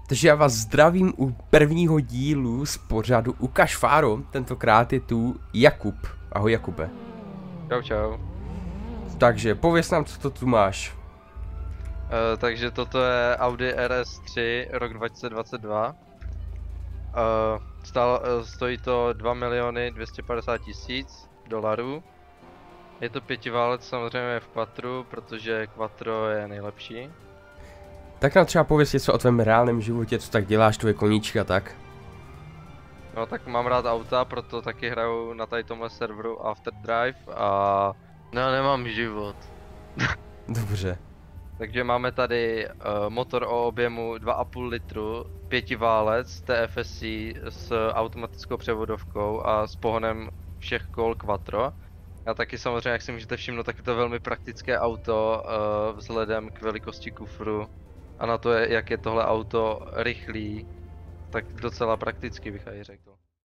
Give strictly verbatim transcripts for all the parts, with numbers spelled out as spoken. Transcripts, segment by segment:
Takže já vás zdravím u prvního dílu z pořadu Ukaž Fáro. Tentokrát je tu Jakub. Ahoj Jakube. Čau čau. Takže pověz nám, co to tu máš. Uh, takže toto je Audi R S tři rok dva tisíce dvacet dva. Uh, stál, uh, stojí to dva miliony dvě stě padesát tisíc dolarů. Je to pětiválec samozřejmě v Quattru, protože Quattro je nejlepší. Tak nám třeba pověz něco o tvém reálném životě, co tak děláš, tvoje koníčky a tak. No tak mám rád auta, proto taky hraju na tady tomhle serveru Afterdrive a no nemám život. Dobře. Takže máme tady uh, motor o objemu dva a půl litru, pětiválec T F S C s automatickou převodovkou a s pohonem všech kol Quattro. A taky samozřejmě, jak si můžete všimnout, tak je to velmi praktické auto uh, vzhledem k velikosti kufru a na to, je, jak je tohle auto rychlý, tak docela prakticky bych aj řekl.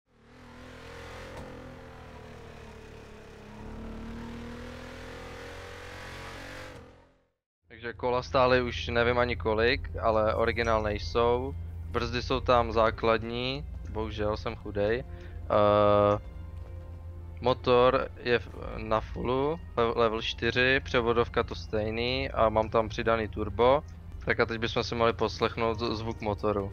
Takže kola stály už nevím ani kolik, ale originál nejsou. Brzdy jsou tam základní, bohužel jsem chudej. Uh, motor je na fullu, level čtyři, převodovka to stejný a mám tam přidaný turbo. Tak a teď bychom si mohli poslechnout zvuk motoru.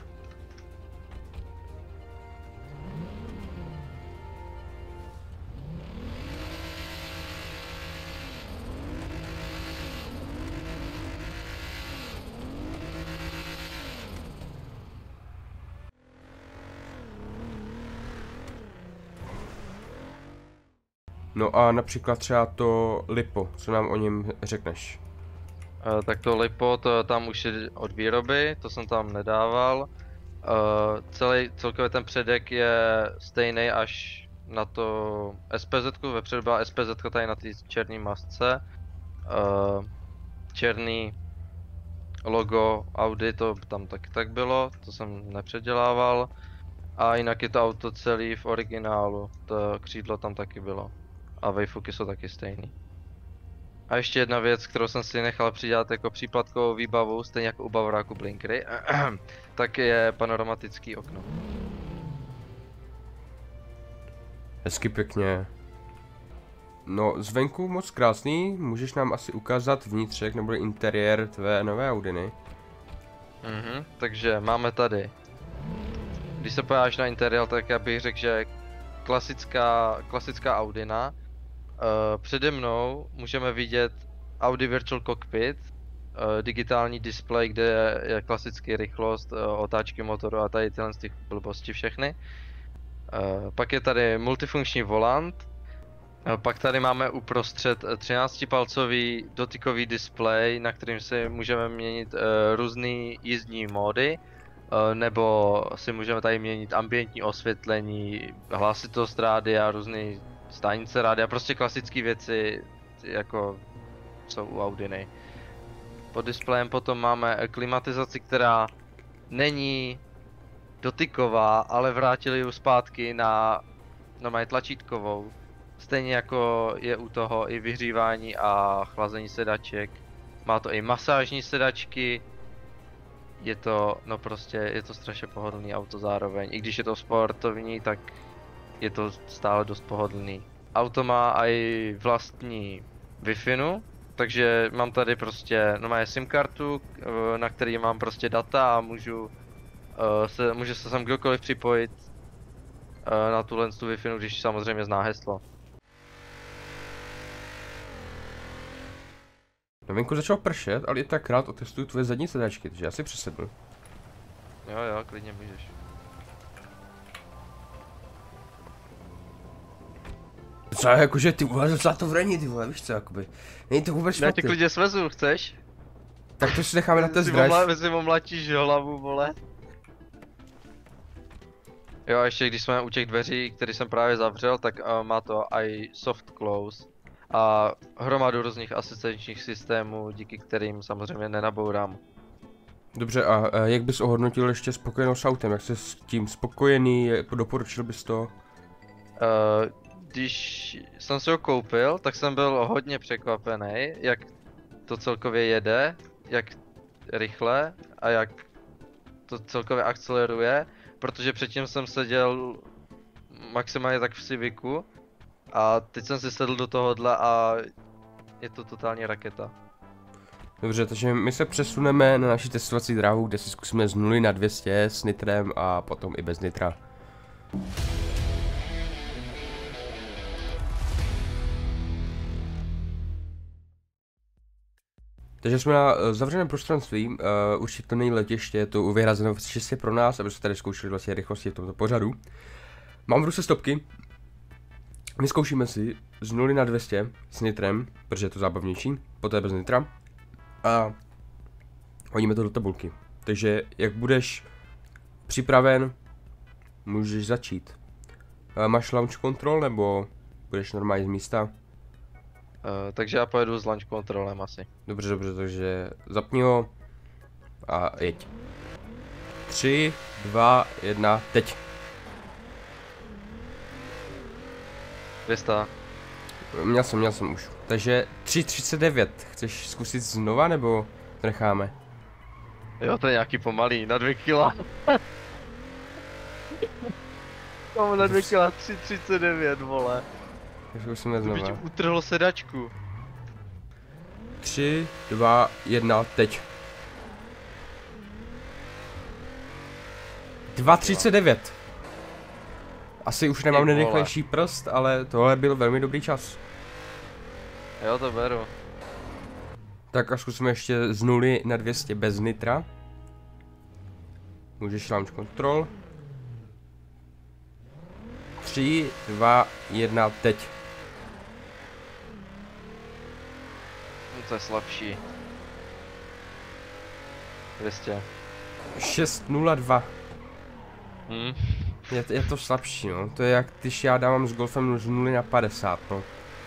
No a například třeba to Lipo, co nám o něm řekneš? Uh, tak to lipo, to tam už je od výroby, to jsem tam nedával. Uh, celý, celkově ten předek je stejný až na to S P Z, vepředu byla S P Z tady na té černé masce. Uh, černý logo Audi, to tam taky tak bylo, to jsem nepředělával. A jinak je to auto celý v originálu, to křídlo tam taky bylo. A vejfuky jsou taky stejný. A ještě jedna věc, kterou jsem si nechal přidělat jako příplatkovou výbavu, stejně jako u Bavoráku Blinkry, tak je panoramatický okno. Hezky pěkně. No, zvenku moc krásný, můžeš nám asi ukázat vnitřek nebo interiér tvé nové Audiny. Mhm, takže máme tady, když se podíváš na interiér, tak já bych řekl, že klasická, klasická Audina. Uh, přede mnou můžeme vidět Audi Virtual Cockpit, uh, digitální displej, kde je, je klasický rychlost, uh, otáčky motoru a tady tyhle z těch blbosti všechny. Uh, pak je tady multifunkční volant, uh, pak tady máme uprostřed třináctipalcový dotykový displej, na kterým si můžeme měnit uh, různý jízdní módy, uh, nebo si můžeme tady měnit ambientní osvětlení, hlasitost rádia, různý stanice rádia, prostě klasické věci, jako jsou u Audiny. Pod displejem potom máme klimatizaci, která není dotyková, ale vrátili ji zpátky na normálně tlačítkovou. Stejně jako je u toho i vyhřívání a chlazení sedaček. Má to i masážní sedačky. Je to, no prostě, je to strašně pohodlný auto zároveň. I když je to sportovní, tak je to stále dost pohodlný. Auto má i vlastní Wi-Fi, takže mám tady prostě normálně SIM kartu, na který mám prostě data a můžu se, může se sem kdokoliv připojit na tuhle tu Wi-Fi, když samozřejmě zná heslo. Na venku začalo pršet, ale i tak rád otestuju tvoje zadní sedačky, takže já si přesednu. Jo jo, klidně můžeš. Co, jakože ty vole, za to vrení, ty vole, víš co, jakoby. Není to vůbec Já tě špatný. klidně svezu, chceš? Tak to si necháme na test Si drive. omla, si omlačíš hlavu, vole. Jo a ještě když jsme u těch dveří, které jsem právě zavřel, tak uh, má to i soft close. A hromadu různých asistenčních systémů, díky kterým samozřejmě nenabourám. Dobře, a, a jak bys ohodnotil ještě spokojenost s autem? Jak jsi s tím spokojený? Je, doporučil bys to? Uh, když jsem si ho koupil, tak jsem byl hodně překvapený, jak to celkově jede, jak rychle a jak to celkově akceleruje, protože předtím jsem seděl maximálně tak v Civicu a teď jsem si sedl do tohohle a je to totální raketa. Dobře, takže my se přesuneme na naši testovací dráhu, kde si zkusíme z nuly na dvě stě s nitrem a potom i bez nitra. Takže jsme na uh, zavřeném prostranství, uh, určitě to není letiště, je to vyhrazeno čistě pro nás, aby jsme tady zkoušeli vlastně rychlosti v tomto pořadu. Mám v ruce stopky. Vyzkoušíme si z nuly na dvě stě s nitrem, protože je to zábavnější, poté bez nitra. A hodíme to do tabulky. Takže jak budeš připraven, můžeš začít. Uh, máš launch control nebo budeš normálně z místa? Uh, takže já pojedu s launch kontrolem asi. Dobře, dobře, takže zapni ho a jeď. tři, dva, jedna, teď. dvě stě. Měl jsem, měl jsem už. Takže tři třicet devět. Chceš zkusit znova nebo to necháme? Jo, to je nějaký pomalý, na dvě kila. Mám na dvě kila tři třicet devět, vole. Takže už jsme To by znova. ti utrhlo sedačku. tři, dva, jedna, teď. dva třicet devět. Asi už nemám Ty vole. nejrychlejší prst, ale tohle byl velmi dobrý čas. Jo, to beru. Tak a zkusíme ještě z nuly na dvě stě bez nitra. Můžeš launch control. tři, dva, jedna, teď. No, to je slabší. dvě stě. šest nula dva. Hm. Je, je to slabší, no. To je jak když já dávám s golfem z nuly na padesát, no.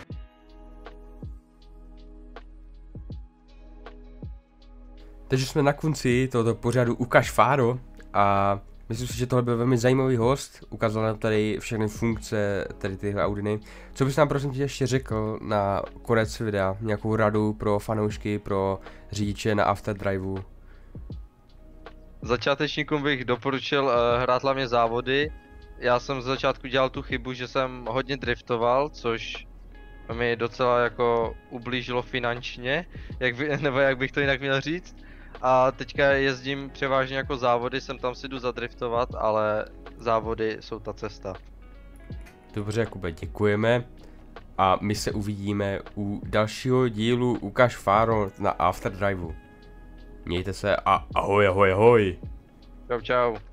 Takže jsme na konci tohoto pořadu Ukaž Fáro a myslím si, že tohle byl velmi zajímavý host, ukázal nám tady všechny funkce, tady tyhle Audiny. Co bys nám prosím tě ještě řekl na konec videa, nějakou radu pro fanoušky, pro řidiče na Afterdriveu? Začátečníkům bych doporučil uh, hrát hlavně závody. Já jsem z začátku dělal tu chybu, že jsem hodně driftoval, což mi docela jako ublížilo finančně, jak by, nebo jak bych to jinak měl říct. A teďka jezdím převážně jako závody, sem tam si jdu zadriftovat, ale závody jsou ta cesta. Dobře, Jakube, děkujeme a my se uvidíme u dalšího dílu Ukaž Fáro na Afterdriveu. Mějte se a ahoj, ahoj, ahoj. Čau, čau.